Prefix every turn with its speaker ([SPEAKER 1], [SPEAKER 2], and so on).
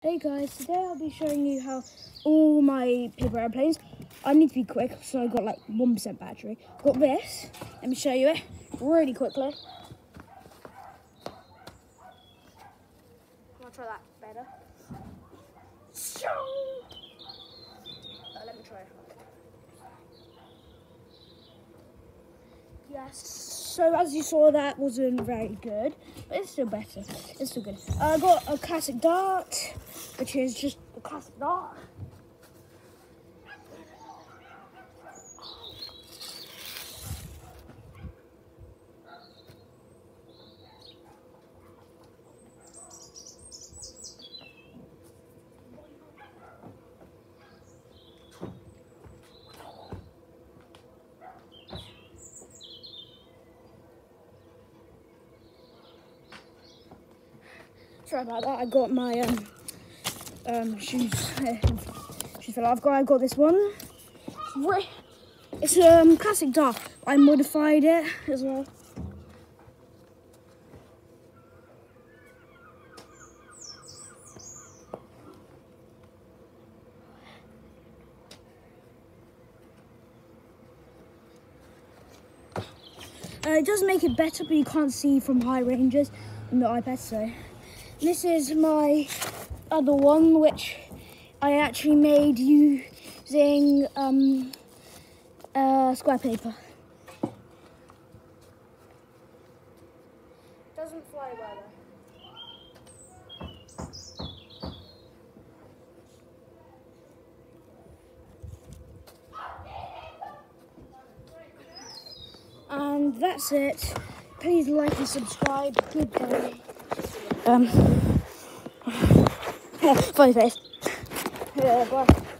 [SPEAKER 1] Hey guys, today I'll be showing you how all my paper airplanes, I need to be quick, so I got like 1% battery. Got this, let me show you it really quickly. I'll try that better. Let me try it. Yes, so as you saw, that wasn't very good, but it's still better. It's still good. I got a classic dart, which is just a classic dart. Sorry about that. I got my shoes fell off. I got this one. It's a classic dart. I modified it as well. It does make it better, but you can't see from high ranges on the iPad. So this is my other one, which I actually made using square paper. Doesn't fly well though. And that's it. Please like and subscribe. Goodbye. Funny face. Yeah, bye.